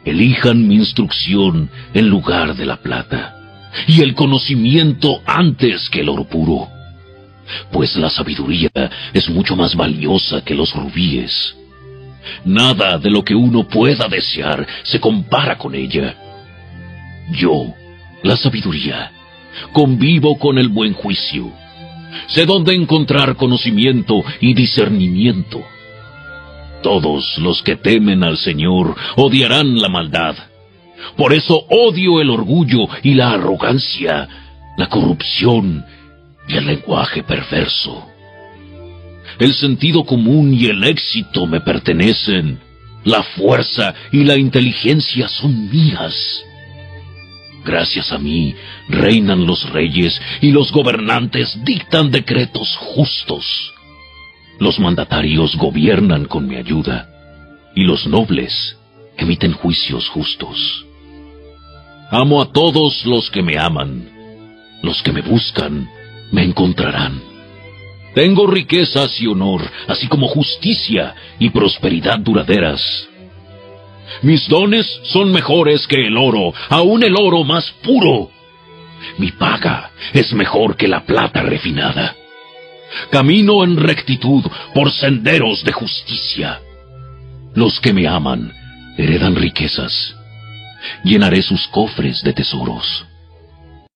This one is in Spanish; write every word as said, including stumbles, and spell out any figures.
elijan mi instrucción en lugar de la plata, y el conocimiento antes que el oro puro, pues la sabiduría es mucho más valiosa que los rubíes. Nada de lo que uno pueda desear se compara con ella. Yo, la sabiduría, convivo con el buen juicio. Sé dónde encontrar conocimiento y discernimiento. Todos los que temen al Señor odiarán la maldad. Por eso odio el orgullo y la arrogancia, la corrupción y el lenguaje perverso. El sentido común y el éxito me pertenecen. La fuerza y la inteligencia son mías. Gracias a mí reinan los reyes y los gobernantes dictan decretos justos. Los mandatarios gobiernan con mi ayuda y los nobles emiten juicios justos. Amo a todos los que me aman. Los que me buscan me encontrarán. Tengo riquezas y honor, así como justicia y prosperidad duraderas. Mis dones son mejores que el oro, aún el oro más puro. Mi paga es mejor que la plata refinada. Camino en rectitud por senderos de justicia. Los que me aman heredan riquezas. Llenaré sus cofres de tesoros.